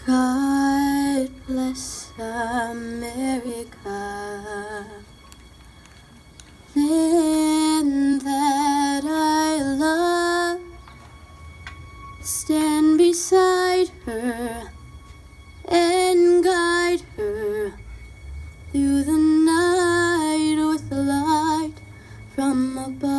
God bless America, land that I love. Stand beside her and guide her through the night with the light from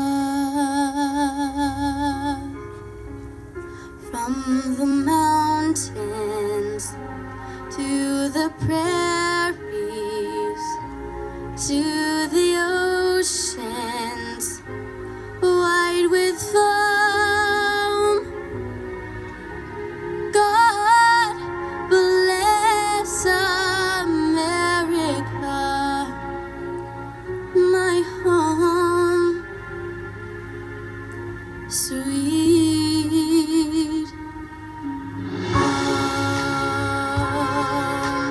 above. From the mountains to the prairies, to the oceans wide with foam, God bless America, my home, sweet home.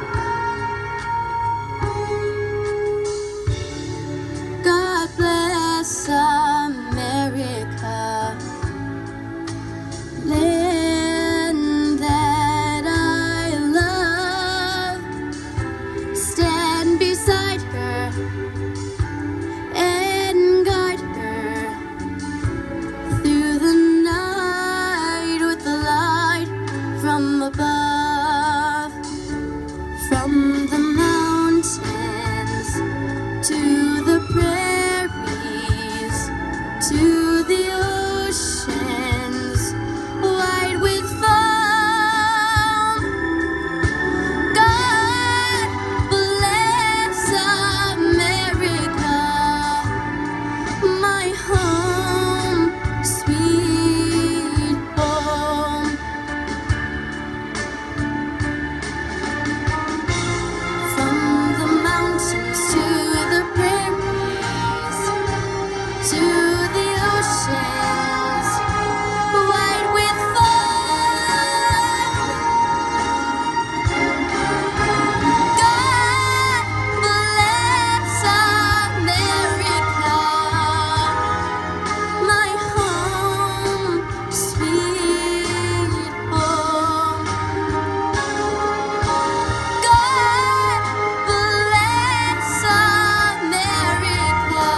God bless America, land that I love. Stand beside her and guide her through the night with the light from above. From the mountains to the prairies, to the oceans wide with foam, God bless America, my home, sweet home. From the mountains to the prairies, to the oceans wide with foam, God bless America, my home, sweet home. God bless America.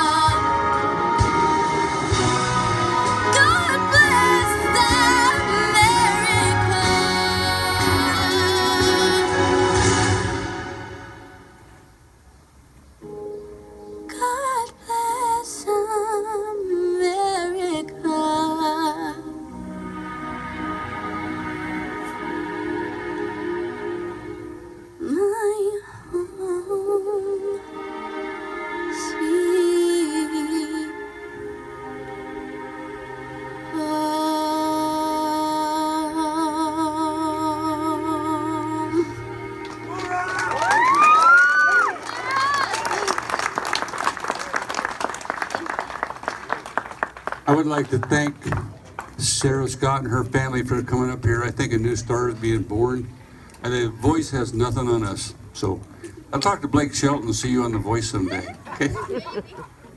God bless America. God bless America. My home, sweet home. I would like to thank Sarah Scott and her family for coming up here. I think a new star is being born, and the Voice has nothing on us. So I'll talk to Blake Shelton and see you on The Voice someday. Okay?